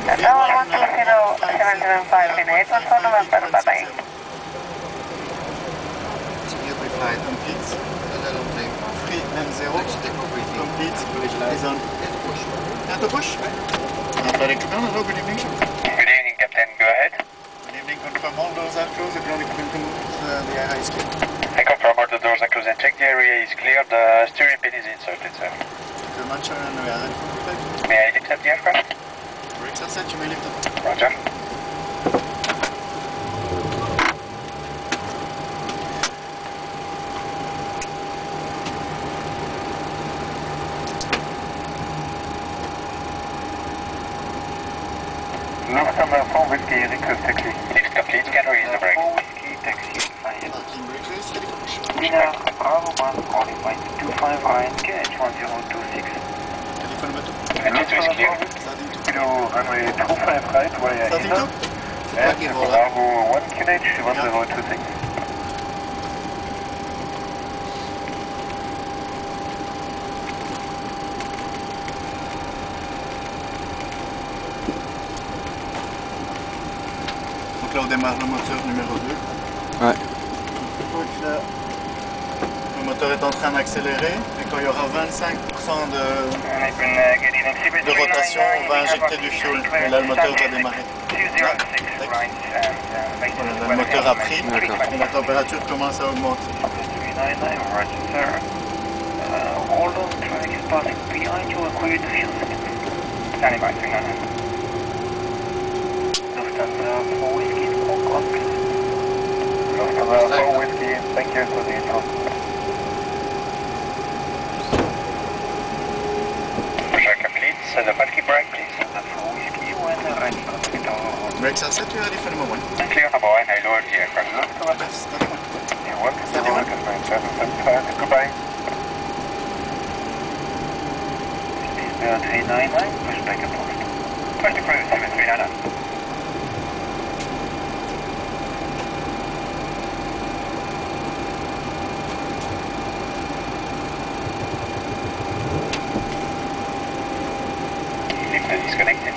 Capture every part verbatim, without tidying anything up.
Tower one two zero seven seven five in eight one four November, bye bye. Flight complete. Free and zero. Complete. Is on. At the push. Athletic Commander, hello, good evening. Good evening, Captain. Go ahead. Good evening. Confirm all doors are closed. The ground equipment to move. Uh, the area is clear. I confirm all the doors are closed and check the area is clear. The steering pin is inserted, sir. Thank you very much, and we are ready for flight. May I lift up the aircraft? Brakes are set. You may lift up. Roger. Lufthansa four Whiskey, request taxi. Lift complete, can release the brakes. four Whiskey, taxi, fine. Parking brake race, ready for push. Winner, Bravo one, calling point two five Ryan, K H one zero two six. Ready for number two. twenty-two is clear. Starting two. Kilo runway two five right, via Starting two. and Bravo one, K H one zero two six. Donc là on démarre le moteur numéro deux. Ouais. Donc là, le moteur est en train d'accélérer et quand il y aura vingt-cinq pour cent de, de rotation, on va injecter du fuel. Et là le moteur va démarrer. Là, voilà, là, le moteur a pris et la température commence à augmenter. Lufthansa four Whiskey, smoke on please. Lufthansa four Whiskey, thank you for the info. Push complete, set the bulky brake please. Lufthansa four Whiskey, when ready, contact our... Brakes are set, you are ready for number one. Clear number one, I lowered the aircraft. Yes, starting one. You're welcome, you're welcome, nine seven seven five, goodbye. Speed three nine nine, push back and post. Push to cruise, seven three nine nine. Disconnected.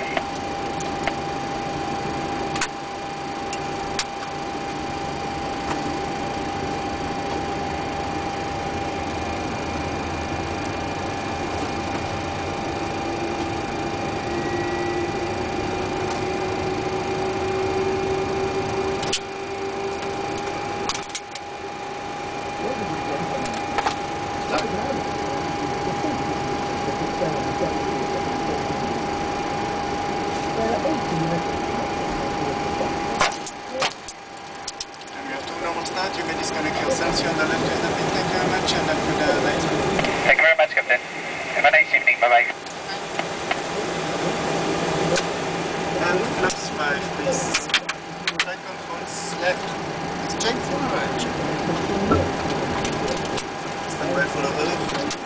And we have two normal start, you may disconnect yourselves, you're on the left of the pin, thank you very much, and have a good uh, night. Thank you very much, Captain. Have a nice evening, bye bye. And flaps five, please. Flight controls left. It's checked? Alright, check. Stand by for the other.